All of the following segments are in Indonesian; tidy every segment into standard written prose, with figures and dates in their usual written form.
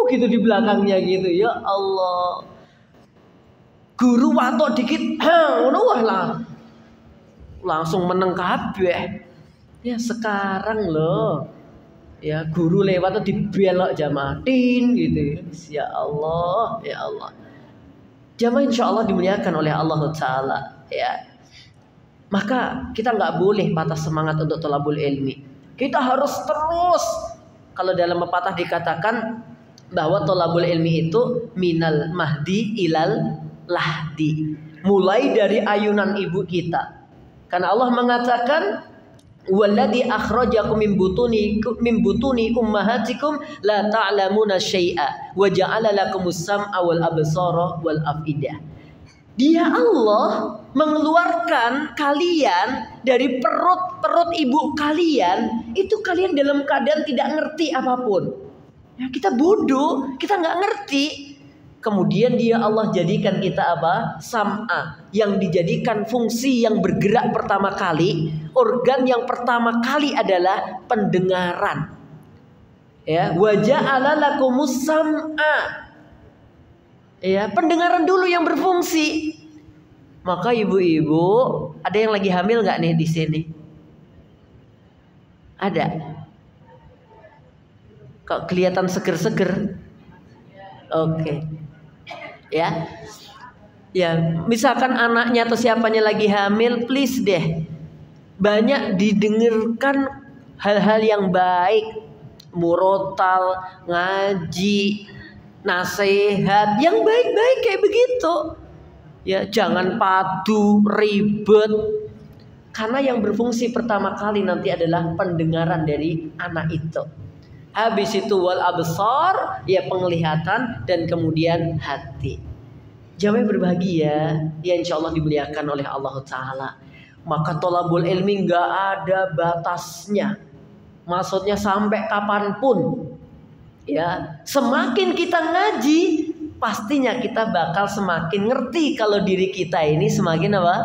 gitu di belakangnya gitu. Ya Allah. Guru watuk dikit, ngono wah lah. Langsung meneng kabeh. Ya sekarang loh. Ya guru lewat tuh dibelok jamaah tin gitu. Ya Allah, ya Allah. Jamaah insya Allah dimuliakan oleh Allah Ta'ala. Ya. Maka kita nggak boleh patah semangat untuk thalabul ilmi. Kita harus terus. Kalau dalam pepatah dikatakan bahwa thalabul ilmi itu minal mahdi ilal lahdi. Mulai dari ayunan ibu kita. Karena Allah mengatakan walladzi akhrajakum min butuni ummahatikum la ta'lamuna syai'a wa ja'ala lakumus sam'a wal absara wal afidah. Dia Allah mengeluarkan kalian dari perut ibu kalian. Itu kalian dalam keadaan tidak ngerti apapun. Ya, kita bodoh, kita nggak ngerti. Kemudian dia Allah jadikan kita apa? Sam'a, yang dijadikan fungsi yang bergerak pertama kali. Organ yang pertama kali adalah pendengaran. Ya, wa ja'ala lakumus sam'a. Ya, pendengaran dulu yang berfungsi. Maka ibu-ibu, ada yang lagi hamil nggak nih di sini? Ada. Kok kelihatan seger-seger? Oke. Ya. Ya, misalkan anaknya atau siapanya lagi hamil, please deh. Banyak didengarkan hal-hal yang baik, murotal, ngaji, nasihat yang baik-baik kayak begitu. Ya, jangan padu, ribet. Karena yang berfungsi pertama kali nanti adalah pendengaran dari anak itu. Habis itu wal absar, ya penglihatan, dan kemudian hati. Jamaah berbahagia, ya insya Allah dimuliakan oleh Allah Ta'ala. Maka thalabul ilmi nggak ada batasnya. Maksudnya sampai kapanpun. Ya, semakin kita ngaji, pastinya kita bakal semakin ngerti kalau diri kita ini semakin apa?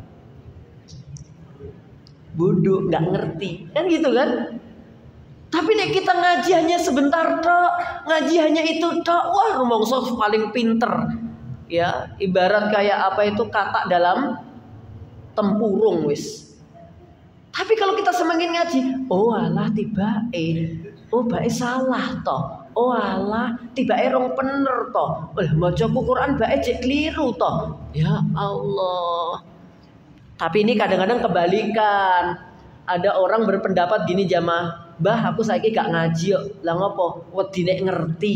Bodoh, nggak ngerti, kan gitu kan? Tapi nek kita ngaji hanya sebentar tok, ngaji hanya itu tok, wah rumongso paling pinter. Ya, ibarat kayak apa itu kata dalam tempurung wis. Tapi kalau kita semakin ngaji, oh alah tibae. Oh bae salah toh. Oh alah tibae rong bener toh. Lah maca Quran bae cek keliru toh. Ya Allah. Tapi ini kadang-kadang kebalikan. Ada orang berpendapat gini jamaah, "Mbah, aku saiki gak ngaji kok." Lah ngopo? Wedi nek ngerti.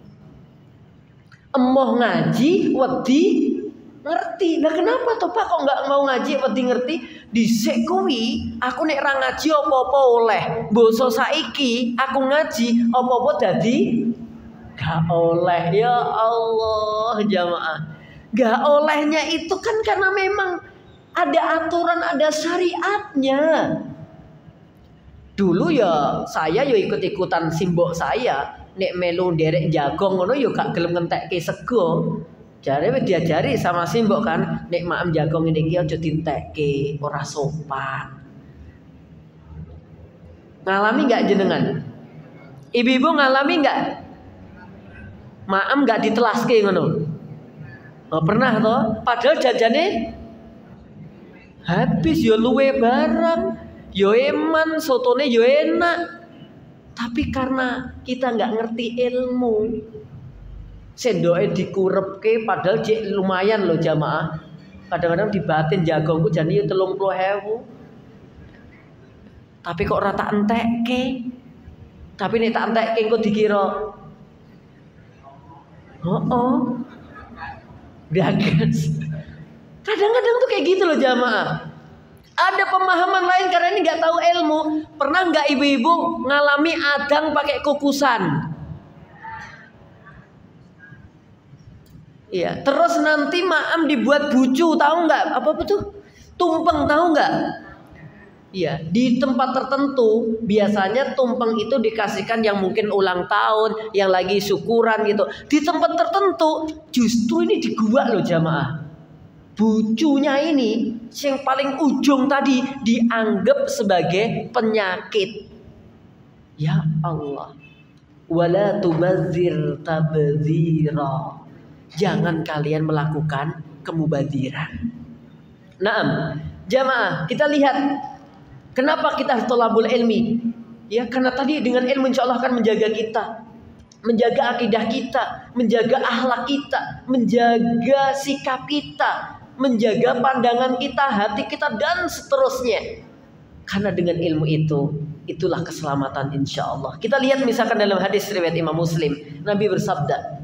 Emoh ngaji, wedi ngerti. Lah kenapa toh Pak kok nggak mau ngaji wedi ngerti? Dhisik kuwi aku nek ra ngaji apa-apa oleh. Basa saiki aku ngaji apa-apa dadi gak oleh. Ya Allah jamaah. Gak olehnya itu kan karena memang ada aturan, ada syariatnya. Dulu ya saya yo ikut-ikutan simbok saya. Nek melu nderek jagong ngono yo gak gelem ngentekke sego. Jare wis diajari sama simbok kan, nek maem jagong ini iki aja dintekke, ora sopan. Ngalami enggak jenengan? Ibu-ibu ngalami enggak? Maem enggak ditelaske ngono. Oh, pernah toh? Padahal jajane habis yo luwe barang, yo eman, sotone yo enak. Tapi karena kita nggak ngerti ilmu, sendoke dikurepke padahal jek lumayan loh jamaah. Kadang-kadang dibatin jagongku jane 30.000. Tapi kok ora tak entekke. Tapi nek tak entekke engko dikira gagas. Kadang-kadang tuh kayak gitu loh jamaah. Ada pemahaman lain karena ini nggak tahu ilmu. Pernah nggak ibu-ibu ngalami adang pakai kukusan? Iya. Terus nanti maam dibuat bucu, tahu nggak? Apa tuh? Tumpeng, tahu nggak? Iya. Di tempat tertentu biasanya tumpeng itu dikasihkan yang mungkin ulang tahun, yang lagi syukuran gitu. Di tempat tertentu justru ini digua loh jamaah. Bucunya ini yang paling ujung tadi dianggap sebagai penyakit. Ya Allah. wala tubadzir tabdzira. Jangan kalian melakukan kemubadziran. Naam, jamaah, kita lihat kenapa kita harus thalabul ilmi? Ya, karena tadi dengan ilmu insya Allah akan menjaga kita, menjaga akidah kita, menjaga akhlak kita, menjaga sikap kita, menjaga pandangan kita, hati kita, dan seterusnya. Karena dengan ilmu itu, itulah keselamatan insya Allah. Kita lihat misalkan dalam hadis riwayat Imam Muslim, Nabi bersabda,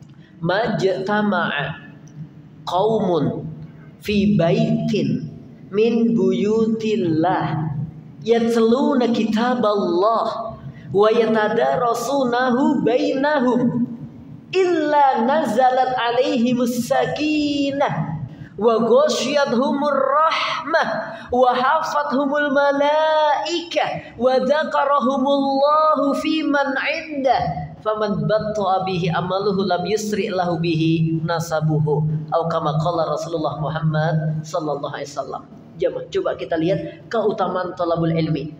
majtama'a qaumun fi baitin min buyutillah yatluna kitaballah wa yatadarasunahu bainahum illa nazalat alaihimus sakinah wa ghasyiyatuhumur rahmah wa hafathumul malaikah wa dzakarahumullahu fi man 'indah faman batta'a bihi amaluhu lam yusri lahu bihi nasabuhu atau kama qala Rasulullah Muhammad sallallahu alaihi wasallam. Jemaah, coba kita lihat keutamaan thalabul ilmi.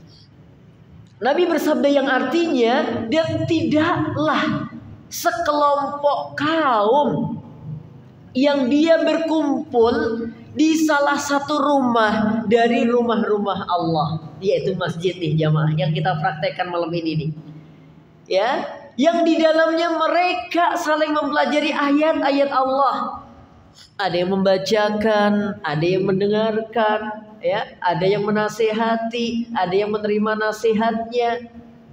Nabi bersabda yang artinya, dan tidaklah sekelompok kaum yang dia berkumpul di salah satu rumah dari rumah-rumah Allah, yaitu masjid nih jamaah yang kita praktekkan malam ini nih. Ya, yang di dalamnya mereka saling mempelajari ayat-ayat Allah. Ada yang membacakan, ada yang mendengarkan, ya, ada yang menasihati, ada yang menerima nasihatnya.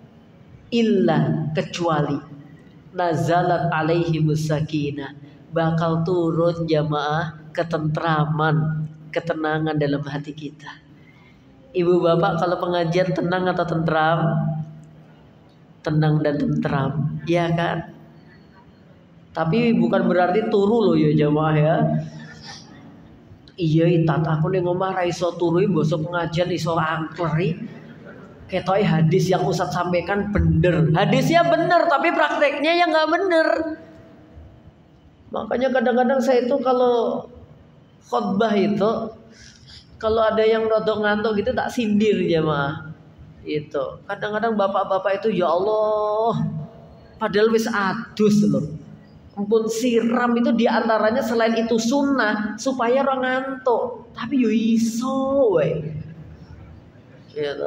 Illa, kecuali nazalat alaihimus sakinah, bakal turun jamaah ketentraman, ketenangan dalam hati kita. Ibu bapak kalau pengajian tenang atau tentram? Tenang dan tentram, ya kan? Tapi bukan berarti turu loh ya jamaah ya. Iya, tat aku nih ngomah ra iso turu bosok pengajian iso angkleri. Ketoke hadis yang Ustaz sampaikan bener. Hadisnya bener tapi prakteknya yang nggak bener. Makanya kadang-kadang saya itu kalau khotbah itu kalau ada yang rodok ngantuk gitu tak sindir jamaah. Itu kadang-kadang bapak-bapak itu ya Allah padahal wis adus loh, ampun siram itu diantaranya selain itu sunnah supaya orang ngantuk, tapi yo iso we gitu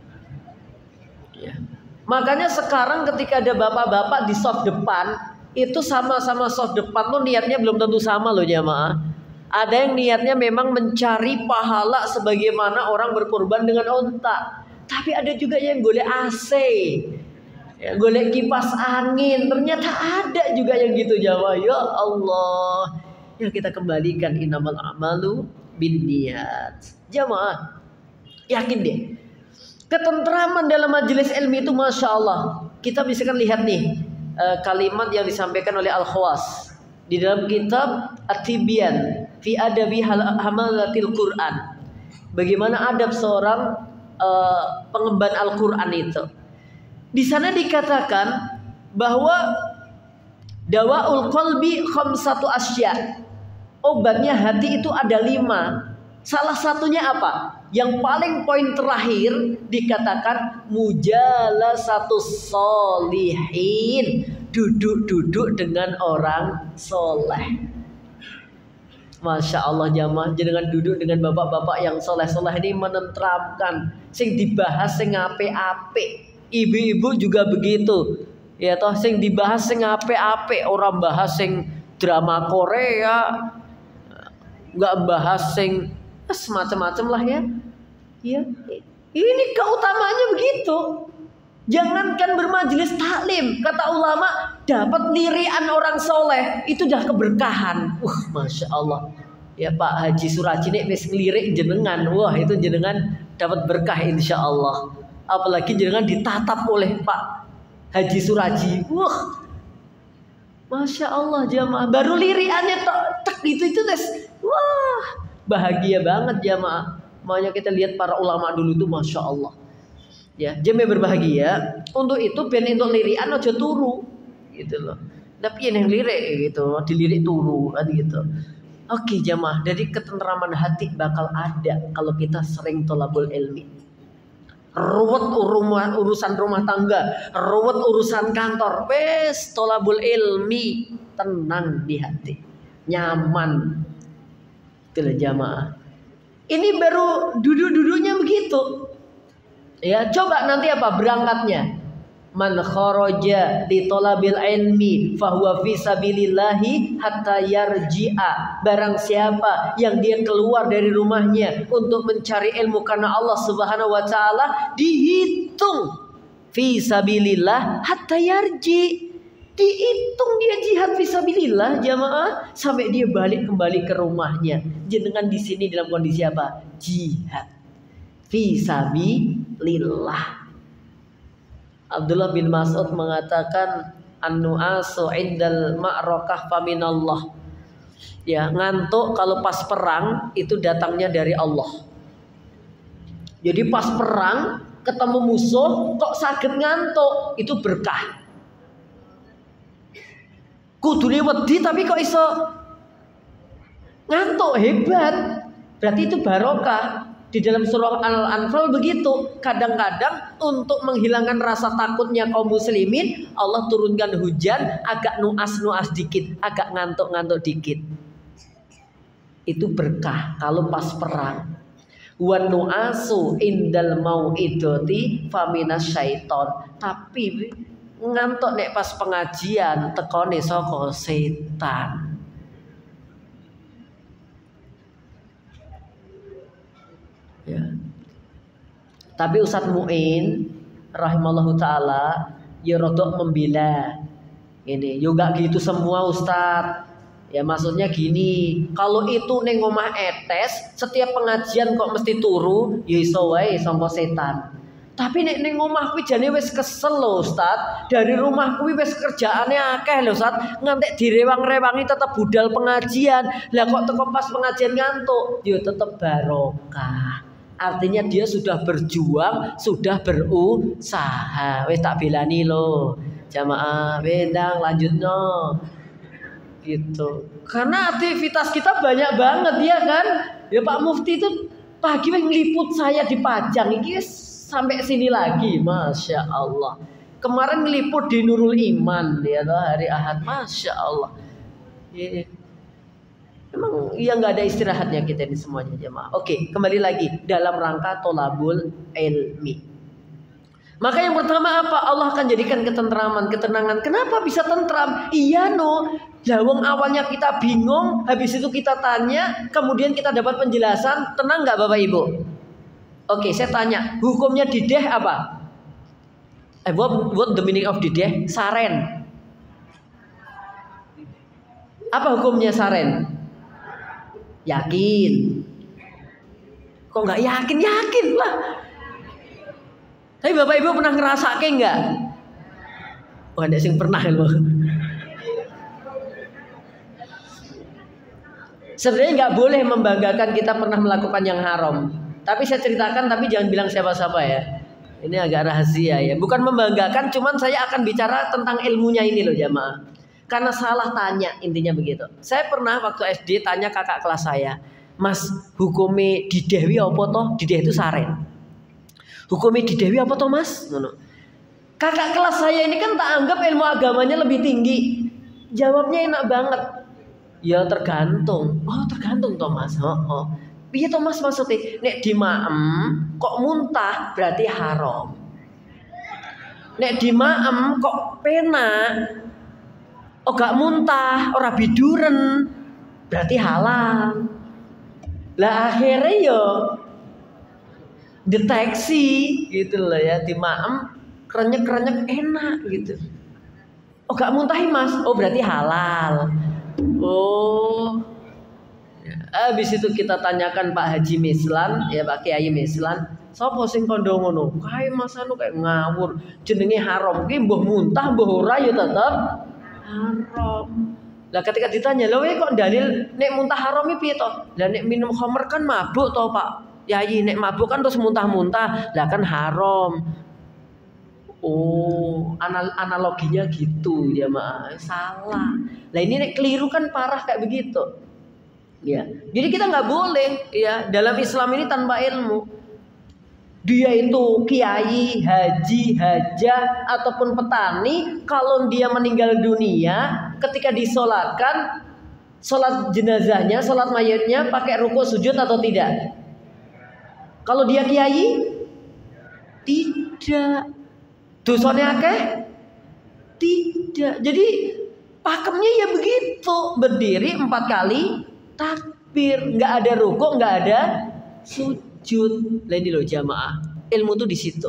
ya. Makanya sekarang ketika ada bapak-bapak di soft depan itu sama-sama soft depan tuh niatnya belum tentu sama loh jamaah. Ada yang niatnya memang mencari pahala sebagaimana orang berkorban dengan unta. Tapi ada juga yang golek AC, ya, golek kipas angin. Ternyata ada juga yang gitu jamaah. Ya Allah, ya kita kembalikan innamal a'malu binniyat. Jamaah, yakin deh, ketentraman dalam majelis ilmi itu masya Allah. Kita bisa kan lihat nih kalimat yang disampaikan oleh Al-Khawas di dalam kitab At-Tibyan fi adabi hamalatil Quran. Bagaimana adab seorang pengemban Al-Quran itu. Di sana dikatakan bahwa dawaul qalbi khamsatu asya. Obatnya hati itu ada 5. Salah satunya apa? Yang paling poin terakhir dikatakan mujalasatus sholihin, duduk-duduk dengan orang soleh. Masya Allah jamaah, dengan duduk dengan bapak-bapak yang soleh-soleh ini menenteramkan. Sing dibahas sing ape-ape. Ibu-ibu juga begitu. Ya toh sing dibahas sing ape-ape, orang bahas sing drama Korea, nggak bahas sing semacam-macam lah ya. Ya, ini keutamaannya begitu. Jangankan bermajelis taklim, kata ulama, dapat lirian orang soleh itu dah keberkahan. Masya Allah. Ya Pak Haji Suraji nih wis ngelirik jenengan, wah itu jenengan dapat berkah insya Allah. Apalagi jenengan ditatap oleh Pak Haji Suraji, wah, Masya Allah jamaah. Baru liriannya tek itu tes, wah bahagia banget jamaah. Makanya kita lihat para ulama dulu tuh Masya Allah. Ya, jeme berbahagia. Untuk itu ben entuk lirikan aja turu gitu loh. Tapi yang lirik gitu, dilirik turu kan gitu. Oke jamaah, dari ketentraman hati bakal ada kalau kita sering thalabul ilmi. ruwet urusan rumah tangga, ruwet urusan kantor, wes tolabul ilmi tenang di hati, nyaman. Itulah jamaah. Ini baru duduk-duduknya begitu. Ya, coba nanti apa berangkatnya? Man kharaja li talabil ilmi fahuwa fi sabilillahi hatta yarji'a. Barang siapa yang dia keluar dari rumahnya untuk mencari ilmu karena Allah Subhanahu wa taala, dihitung fi sabilillah hatta yarji. Dihitung dia jihad fi sabilillah jamaah sampai dia balik kembali ke rumahnya. Jenengan di sini dalam kondisi apa? Jihad fi sabilillah. Abdullah bin Mas'ud mengatakan an-nu'asu indal ma'rakah faminallah. Ya, ngantuk kalau pas perang itu datangnya dari Allah. Jadi pas perang ketemu musuh kok sakit ngantuk, itu berkah. Kudune wedi tapi kok iso ngantuk, hebat. Berarti itu barokah. Di dalam surah Al-Anfal begitu. Kadang-kadang untuk menghilangkan rasa takutnya kaum muslimin, Allah turunkan hujan agak nuas-nuas dikit, agak ngantuk-ngantuk dikit. Itu berkah kalau pas perang. Wan nuasu indal mau'idati faminas syaiton. Tapi ngantuk nek pas pengajian tekone saka setan. Ya. Tapi Ustadz Mu'in rahimallahu taala ya rodok membela ini. Juga gitu semua Ustadz. Ya maksudnya gini, kalau itu neng omah etes setiap pengajian kok mesti turu, ya iso wae sangka setan. Tapi neng omah kuwi jane wis kesel lho Ustadz. Dari rumah kuwi wis kerjaane akeh lho Ustadz. Ngantek direwang-rewangi tetep budal pengajian. Lah kok teko pas pengajian ngantuk, ya tetep barokah. Artinya dia sudah berjuang, sudah berusaha. Wes tak belani lo, jamaah bendang lanjut no, gitu. Karena aktivitas kita banyak banget ya kan. Ya Pak Mufti itu pagi ngeliput saya di Pajang, ini sampai sini lagi, masya Allah. Kemarin ngeliput di Nurul Iman ya hari Ahad, masya Allah. Ya. Memang ya nggak ada istirahatnya kita ini semuanya jemaah. Oke, kembali lagi dalam rangka tolabul ilmi. Maka yang pertama apa? Allah akan jadikan ketentraman, ketenangan. Kenapa bisa tentram? Iya no. Lawang awalnya kita bingung, habis itu kita tanya, kemudian kita dapat penjelasan, tenang nggak Bapak Ibu? Oke, saya tanya, hukumnya dideh apa? What the meaning of dideh? Saren. Apa hukumnya saren? Yakin? Kok nggak yakin? Yakin lah. Tapi Bapak Ibu pernah ngerasake nggak? Wah, ada yang pernah loh. Sebenarnya nggak boleh membanggakan kita pernah melakukan yang haram. Tapi saya ceritakan, tapi jangan bilang siapa-siapa ya. Ini agak rahasia ya. Bukan membanggakan, cuman saya akan bicara tentang ilmunya ini loh jamaah. Karena salah tanya, intinya begitu. Saya pernah waktu SD tanya kakak kelas saya, Mas, hukumnya didehwi apa toh? Dideh itu saren. Hukumnya didehwi apa toh Mas? Kakak kelas saya ini kan tak anggap ilmu agamanya lebih tinggi. Jawabnya enak banget. Ya tergantung. Oh tergantung toh Mas. Oh. Iya toh Mas maksudnya. Nek di maem kok muntah berarti haram. Nek di maem kok penak, oh gak muntah, ora biduren, berarti halal. Lah akhirnya yo deteksi gitu loh ya, di maem krenyek-krenyek enak gitu. Oh gak muntahi Mas, oh berarti halal. Oh, habis itu kita tanyakan Pak Haji Mislan, ya Pak Kiai Mislan, sapa sing kandha ngono? Kae Mas anu kayak ngawur, jenenge haram ki mbuh muntah mbuh ora ya tetep haram. Lah ketika ditanya, "Lho kok dalil nek muntah haram iki piye to?" Lah nek minum khamr kan mabuk to, Pak. Yai nek mabuk kan terus muntah-muntah, lah kan haram. Oh, analoginya gitu ya, Mak. Salah. Lah ini nek keliru kan parah kayak begitu. Ya. Jadi kita nggak boleh ya dalam Islam ini tanpa ilmu. Dia itu kiai, haji, hajah, ataupun petani, kalau dia meninggal dunia, ketika disolatkan, solat jenazahnya, solat mayatnya pakai rukuk sujud atau tidak? Kalau dia kiai, tidak. Dosanya akeh? Tidak. Jadi pakemnya ya begitu, berdiri 4 kali takbir, nggak ada rukuk, nggak ada sujud. Ini loh jamaah, ilmu tuh di situ.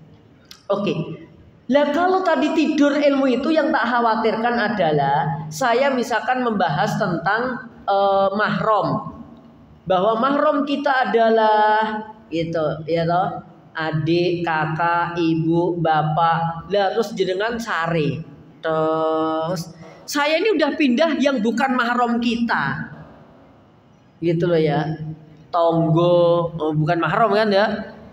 Oke. Lah kalau tadi tidur ilmu itu yang tak khawatirkan adalah saya misalkan membahas tentang mahram, bahwa mahram kita adalah itu ya toh, adik, kakak, ibu, bapak. Lah terus jenengan sare. Terus saya ini udah pindah yang bukan mahram kita. Gitu loh ya. Tonggo, bukan mahram kan ya.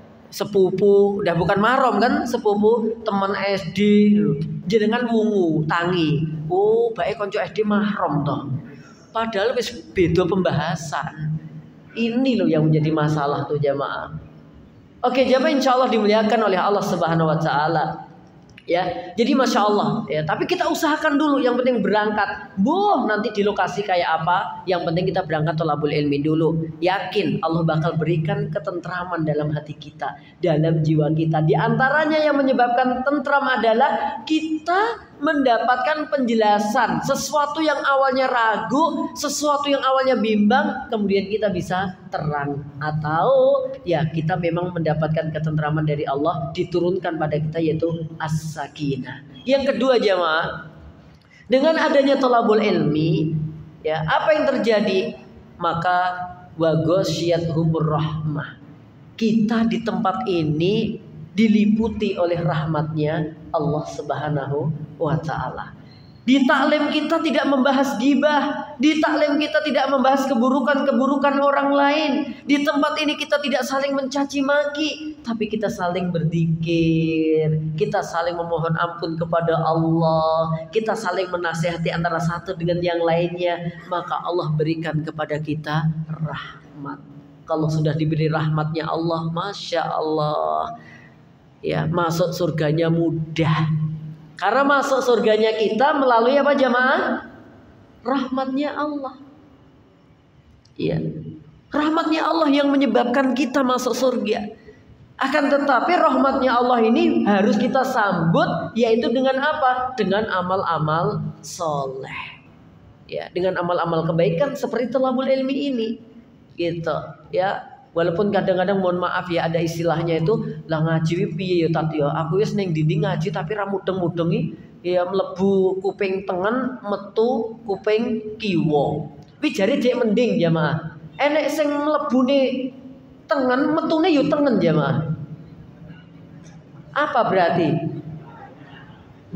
Sepupu, udah bukan mahram kan, sepupu, teman SD. Jenengan wungu, tangi. Oh, baik konco SD mahram toh. Padahal wis beda pembahasan. Ini loh yang menjadi masalah tuh jamaah. Oke, jamaah insyaallah dimuliakan oleh Allah Subhanahu wa taala. Ya, jadi masya Allah ya. Tapi kita usahakan dulu, yang penting berangkat. Nanti di lokasi kayak apa? Yang penting kita berangkat thalabul ilmi dulu. Yakin Allah bakal berikan ketentraman dalam hati kita, dalam jiwa kita. Di antaranya yang menyebabkan tentram adalah kita mendapatkan penjelasan sesuatu yang awalnya ragu, sesuatu yang awalnya bimbang, kemudian kita bisa terang. Atau ya kita memang mendapatkan ketentraman dari Allah diturunkan pada kita, yaitu as-sakinah. Yang kedua jamaah, dengan adanya thalabul ilmi, ya apa yang terjadi? Maka wa ghasyiyatuhumur rahmah. Kita di tempat ini diliputi oleh rahmatnya Allah Subhanahu wa ta'ala. Di taklim kita tidak membahas gibah, di taklim kita tidak membahas keburukan-keburukan orang lain. Di tempat ini kita tidak saling mencaci maki, tapi kita saling berzikir, kita saling memohon ampun kepada Allah, kita saling menasihati antara satu dengan yang lainnya. Maka Allah berikan kepada kita rahmat. Kalau sudah diberi rahmatnya Allah, masya Allah, ya masuk surganya mudah. Karena masuk surganya kita melalui apa jamaah? Rahmatnya Allah. Ya, rahmatnya Allah yang menyebabkan kita masuk surga. Akan tetapi rahmatnya Allah ini harus kita sambut, yaitu dengan apa? Dengan amal-amal soleh. Ya, dengan amal-amal kebaikan seperti thalabul ilmi ini. Gitu, ya. Walaupun kadang-kadang mohon maaf ya, ada istilahnya itu lah ngaji piye ya tat ya. Aku wis ning dinding ngaji tapi ra mudeng-mudengi ya, mlebu kuping tengen, metu kuping kiwa. Kuwi jare cek mending jamaah. Enek sing mlebune tengen, metune yo tengen jamaah. Apa berarti?